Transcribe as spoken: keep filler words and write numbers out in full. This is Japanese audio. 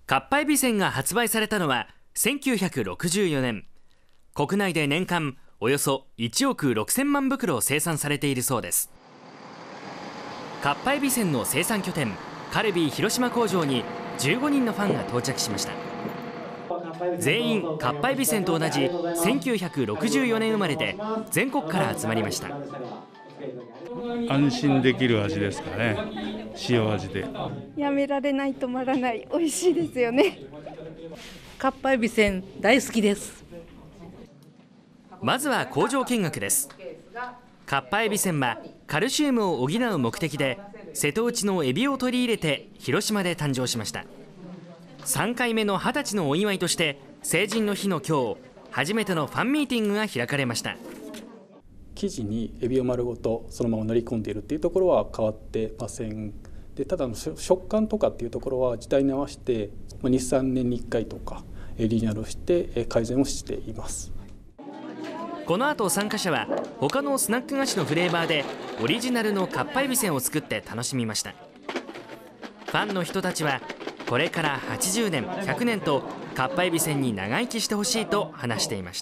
かっぱえびせんが発売されたのはせんきゅうひゃくろくじゅうよねん。国内で年間およそいちおくろくせんまんぶくろ生産されているそうです。かっぱえびせんの生産拠点カルビー広島工場にじゅうごにんのファンが到着しました。全員かっぱえびせんと同じせんきゅうひゃくろくじゅうよねん生まれで全国から集まりました。 安心できる味ですかね。塩味でやめられない、止まらない、美味しいですよね。 かっぱえびせん大好きです。 まずは工場見学です。かっぱえびせんはカルシウムを補う目的で瀬戸内のエビを取り入れて広島で誕生しました。さんかいめのはたちのお祝いとして成人の日の今日、初めてのファンミーティングが開かれました。 生地にエビを丸ごとそのまま練り込んでいるっていうところは変わってません。でただの食感とかっていうところは時代に合わせてにさんねんにいっかいとかリニューアルをして改善をしています。 この後参加者は他のスナック菓子のフレーバーでオリジナルのかっぱえびせんを作って楽しみました。ファンの人たちはこれからはちじゅうねんひゃくねんとかっぱえびせんに長生きしてほしいと話していました。